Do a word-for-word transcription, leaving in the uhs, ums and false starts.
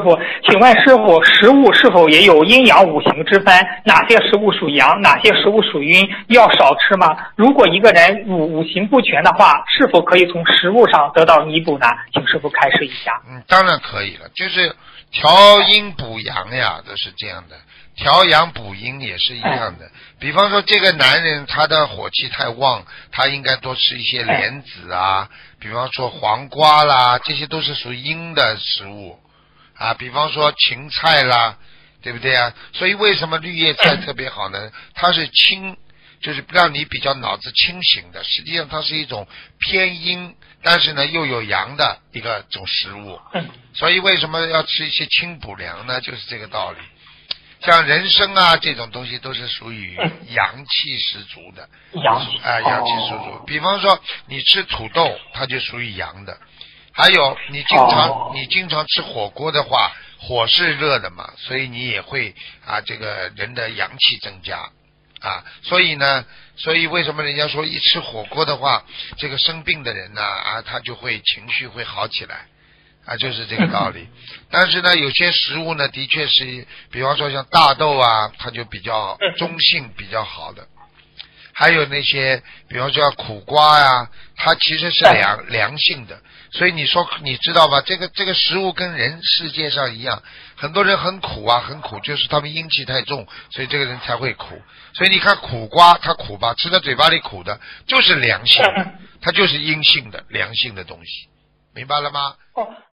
傅，请问师傅，食物是否也有阴阳五行之分？哪些食物属阳，哪些食物属阴？要少吃吗？如果一个人五五行不全的话，是否可以从食物上得到弥补呢？请师傅开示一下。 嗯，当然可以了，就是调阴补阳呀，都是这样的。调阳补阴也是一样的。比方说，这个男人他的火气太旺，他应该多吃一些莲子啊，比方说黄瓜啦，这些都是属于阴的食物啊。比方说芹菜啦，对不对啊？所以为什么绿叶菜特别好呢？它是清，就是让你比较脑子清醒的。实际上它是一种偏阴，但是呢又有阳的一个种食物。所以为什么要吃一些清补凉呢？就是这个道理。像人参啊这种东西都是属于阳气十足的， 阳啊，阳气十足。比方说你吃土豆，它就属于阳的。还有你经常你经常吃火锅的话，火是热的嘛，所以你也会啊这个人的阳气增加啊。所以呢，所以为什么人家说一吃火锅的话，这个生病的人呢啊他就会情绪会好起来。啊，就是这个道理。但是呢，有些食物呢，的确是，比方说像大豆啊，它就比较中性比较好的。还有那些，比方说苦瓜呀、啊，它其实是凉凉性的。所以你说，你知道吧？这个这个食物跟人世界上一样，很多人很苦啊，很苦，就是他们阴气太重，所以这个人才会苦。所以你看苦瓜，它苦吧，吃在嘴巴里苦的，就是凉性的，它就是阴性的凉性的东西，明白了吗？ 哦。